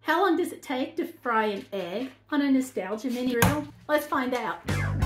How long does it take to fry an egg on a Nostalgia Mini Griddle? Let's find out.